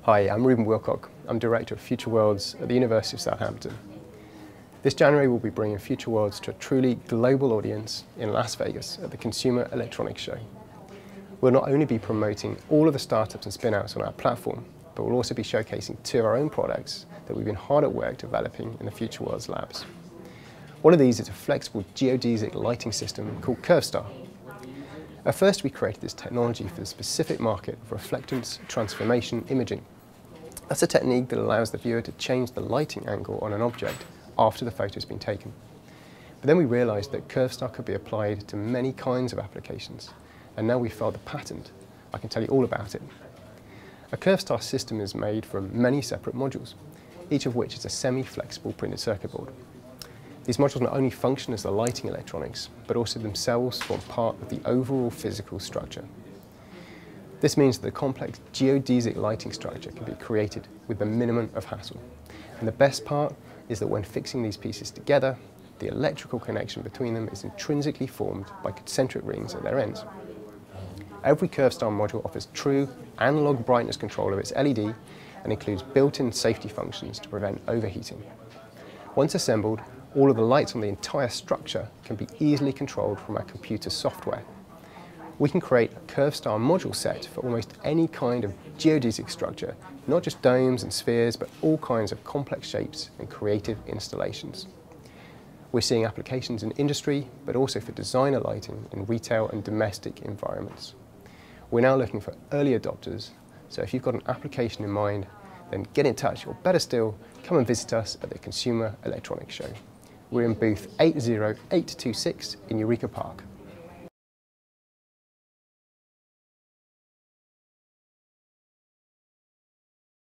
Hi, I'm Ruben Wilcock. I'm Director of Future Worlds at the University of Southampton. This January we'll be bringing Future Worlds to a truly global audience in Las Vegas at the Consumer Electronics Show. We'll not only be promoting all of the startups and spin-outs on our platform, but we'll also be showcasing two of our own products that we've been hard at work developing in the Future Worlds labs. One of these is a flexible geodesic lighting system called CurveStar. At first we created this technology for the specific market of reflectance transformation imaging. That's a technique that allows the viewer to change the lighting angle on an object after the photo has been taken. But then we realised that CurveStar could be applied to many kinds of applications, and now we've filed the patent. I can tell you all about it. A CurveStar system is made from many separate modules, each of which is a semi-flexible printed circuit board. These modules not only function as the lighting electronics, but also themselves form part of the overall physical structure. This means that the complex geodesic lighting structure can be created with the minimum of hassle. And the best part is that when fixing these pieces together, the electrical connection between them is intrinsically formed by concentric rings at their ends. Every CurveStar module offers true analog brightness control of its LED and includes built-in safety functions to prevent overheating. Once assembled, all of the lights on the entire structure can be easily controlled from our computer software. We can create a CurveStar module set for almost any kind of geodesic structure, not just domes and spheres, but all kinds of complex shapes and creative installations. We're seeing applications in industry, but also for designer lighting in retail and domestic environments. We're now looking for early adopters, so if you've got an application in mind, then get in touch, or better still, come and visit us at the Consumer Electronics Show. We're in booth 80826 in Eureka Park.